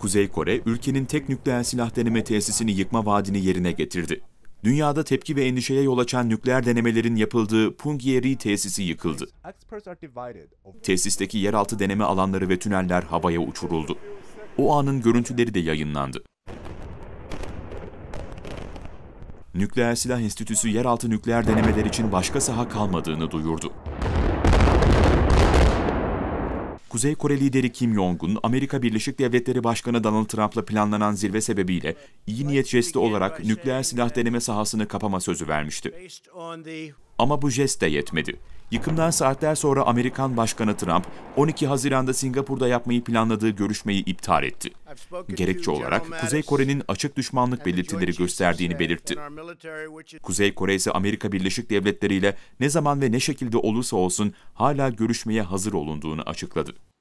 Kuzey Kore, ülkenin tek nükleer silah deneme tesisini yıkma vaadini yerine getirdi. Dünyada tepki ve endişeye yol açan nükleer denemelerin yapıldığı Punggye-ri tesisi yıkıldı. Tesisteki yeraltı deneme alanları ve tüneller havaya uçuruldu. O anın görüntüleri de yayınlandı. Nükleer Silah Enstitüsü yeraltı nükleer denemeler için başka saha kalmadığını duyurdu. Kuzey Kore lideri Kim Jong-un, Amerika Birleşik Devletleri Başkanı Donald Trump'la planlanan zirve sebebiyle iyi niyet jesti olarak nükleer silah deneme sahasını kapama sözü vermişti. Ama bu jest de yetmedi. Yıkımdan saatler sonra Amerikan Başkanı Trump, 12 Haziran'da Singapur'da yapmayı planladığı görüşmeyi iptal etti. Gerekçe olarak Kuzey Kore'nin açık düşmanlık belirtileri gösterdiğini belirtti. Kuzey Kore ise Amerika Birleşik Devletleri ile ne zaman ve ne şekilde olursa olsun hala görüşmeye hazır olunduğunu açıkladı.